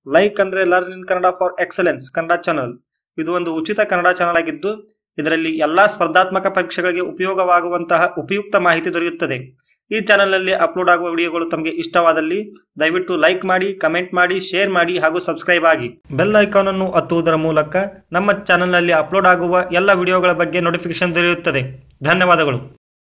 Like ಅಂದ್ರೆ learn in Kannada for excellence Kannada channel. ಇದು ಒಂದು ಉಚಿತ ಕನ್ನಡ ಚಾನಲ್ ಆಗಿದ್ದು ಇದರಲ್ಲಿ ಎಲ್ಲಾ ಸ್ಪರ್ಧಾತ್ಮಕ ಪರೀಕ್ಷೆಗಳಿಗೆ ಉಪಯೋಗವಾಗುವಂತಹ ಉಪಯುಕ್ತ ಮಾಹಿತಿ ದೊರೆಯುತ್ತದೆ. ಈ ಚಾನಲ್ನಲ್ಲಿ ಅಪ್ಲೋಡ್ ಆಗುವ ವಿಡಿಯೋಗಳು ತಮಗೆ ಇಷ್ಟವಾದಲ್ಲಿ ದಯವಿಟ್ಟು ಲೈಕ್ ಮಾಡಿ, ಕಮೆಂಟ್ ಮಾಡಿ, ಶೇರ್ ಮಾಡಿ ಹಾಗೂ ಸಬ್ಸ್ಕ್ರೈಬ್ ಆಗಿ. ಬೆಲ್ ಐಕಾನ್ ಅನ್ನು ಒತ್ತುವುದರ ಮೂಲಕ ನಮ್ಮ ಚಾನಲ್ನಲ್ಲಿ ಅಪ್ಲೋಡ್ ಆಗುವ ಎಲ್ಲ ವಿಡಿಯೋಗಳ ಬಗ್ಗೆ ನೋಟಿಫಿಕೇಶನ್ ದೊರೆಯುತ್ತದೆ. ಧನ್ಯವಾದಗಳು.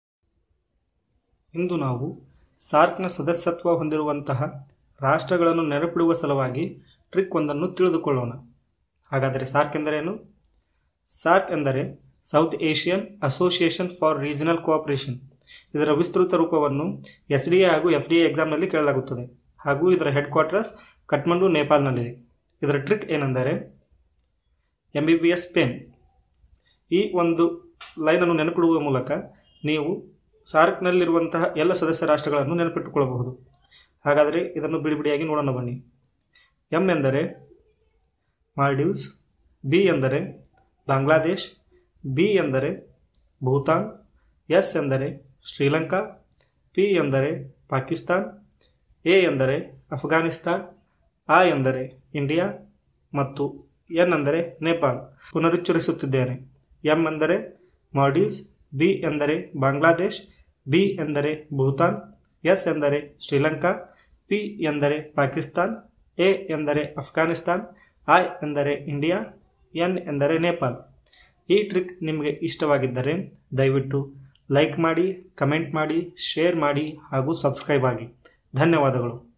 ಇಂದು ನಾವು ಸಾರ್ಕ್ನ ಸದಸ್ಯತ್ವ ಹೊಂದಿರುವಂತಹ ರಾಷ್ಟ್ರಗಳನ್ನು ನೆನಪಿಡುವ ಸಲುವಾಗಿ ಟ್ರಿಕ್ ಒಂದನ್ನು ತಿಳಿದುಕೊಳ್ಳೋಣ. ಹಾಗಾದರೆ ಸಾರ್ಕ್ ಎಂದರೇನು? ಸಾರ್ಕ್ ಎಂದರೆ South Asian Association for Regional Cooperation. ಇದರ ವಿಸ್ತೃತ ರೂಪವನ್ನು SDA ಹಾಗೂ FDA ಎಕ್ಸಾಮ್ನಲ್ಲಿ ಕೇಳಲಾಗುತ್ತದೆ ಹಾಗೂ ಇದರ ಹೆಡ್ ಕ್ವಾರ್ಟರ್ಸ್ ಕಠ್ಮಂಡು, ನೇಪಾಲ್ನಲ್ಲಿದೆ. ಇದರ ಟ್ರಿಕ್ ಏನೆಂದರೆ MBBS ಪೇನ್. ಈ ಒಂದು ಲೈನನ್ನು ನೆನಪಿಡುವ ಮೂಲಕ ನೀವು ಸಾರ್ಕ್ನಲ್ಲಿರುವಂತಹ ಎಲ್ಲ ಸದಸ್ಯ ರಾಷ್ಟ್ರಗಳನ್ನು ನೆನಪಿಟ್ಟುಕೊಳ್ಳಬಹುದು. ಹಾಗಾದರೆ ಇದನ್ನು ಬಿಡಿಬಿಡಿಯಾಗಿ ನೋಡೋಣ ಬನ್ನಿ. M ಎಂದರೆ ಮಾಲ್ಡೀವ್ಸ್, B ಎಂದರೆ ಬಾಂಗ್ಲಾದೇಶ್, B ಎಂದರೆ ಭೂತಾನ್, S ಎಂದರೆ ಶ್ರೀಲಂಕಾ, P ಎಂದರೆ ಪಾಕಿಸ್ತಾನ್, A ಎಂದರೆ ಅಫ್ಘಾನಿಸ್ತಾನ್, I ಎಂದರೆ ಇಂಡಿಯಾ ಮತ್ತು N ಎಂದರೆ ನೇಪಾಲ್. ಪುನರುಚ್ಚರಿಸುತ್ತಿದ್ದೇನೆ. M ಎಂದರೆ ಮಾಲ್ಡೀವ್ಸ್, B ಎಂದರೆ ಬಾಂಗ್ಲಾದೇಶ್, B ಎಂದರೆ ಭೂತಾನ್, S ಎಂದರೆ ಶ್ರೀಲಂಕಾ, P ಎಂದರೆ ಪಾಕಿಸ್ತಾನ್, A ಎಂದರೆ ಅಫ್ಘಾನಿಸ್ತಾನ್, I ಎಂದರೆ ಇಂಡಿಯಾ, N ಎಂದರೆ ನೇಪಾಲ್. ಈ ಟ್ರಿಕ್ ನಿಮಗೆ ಇಷ್ಟವಾಗಿದ್ದರೆ ದಯವಿಟ್ಟು ಲೈಕ್ ಮಾಡಿ, ಕಮೆಂಟ್ ಮಾಡಿ, ಶೇರ್ ಮಾಡಿ ಹಾಗೂ ಸಬ್ಸ್ಕ್ರೈಬ್ ಆಗಿ. ಧನ್ಯವಾದಗಳು.